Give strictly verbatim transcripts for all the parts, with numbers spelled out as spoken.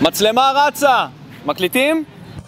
מצלמה רצה, מקליטים?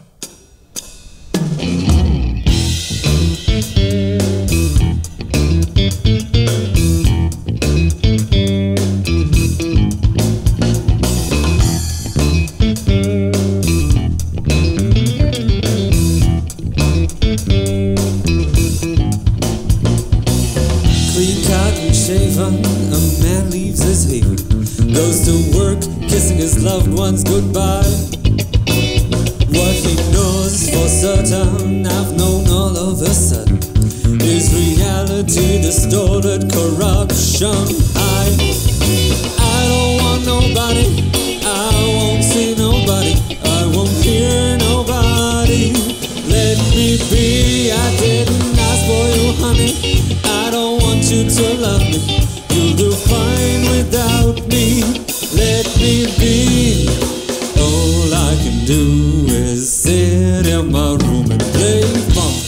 A man leaves his haven, goes to work, kissing his loved ones goodbye. What he knows for certain, I've known all of a sudden, is reality distorted, corruption high. I don't want nobody, I won't see nobody, I won't hear nobody. Let me be, I didn't ask for you, honey, I don't want you to love me. You'll do fine without me. Let me be. All I can do is sit in my room and play funk.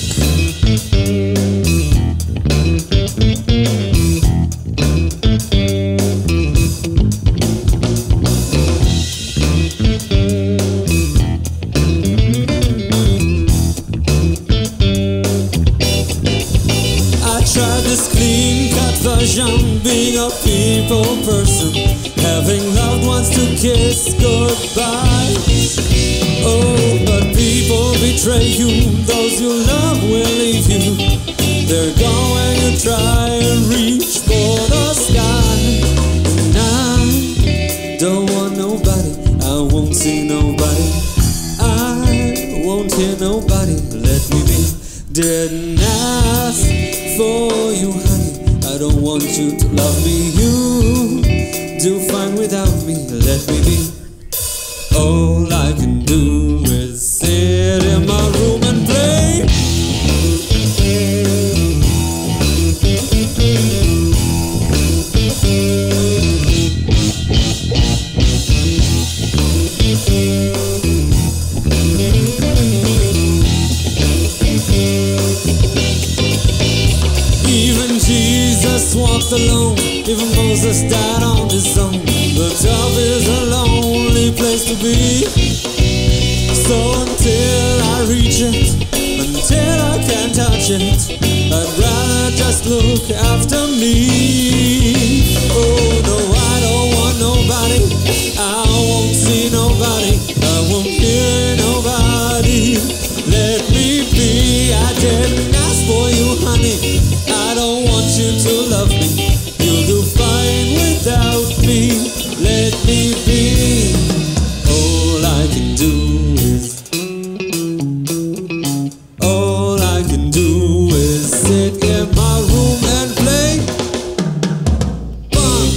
I tried this clean cut version, being a people person, having loved ones to kiss goodbye. Oh, but people betray you, those you love will leave you. They're gone when you try and reach for the sky. And I don't want nobody, I won't see nobody, I won't hear nobody. Let me be. Didn't ask for you, honey, I don't want you to love me. You do fine without me. Let me be. All I can do is sit in my room and play. Even Jesus walked alone, even Moses died on his own. The top is a lonely place to be. So until I reach it, until I can touch it, I'd rather just look after me. Oh no, I don't want nobody, I won't see nobody, I won't hear nobody. Let me be, I didn't ask for you, honey, I don't want you to love me. You'll do fine without me. Let me be. All I can do is, all I can do is sit in my room and play funk.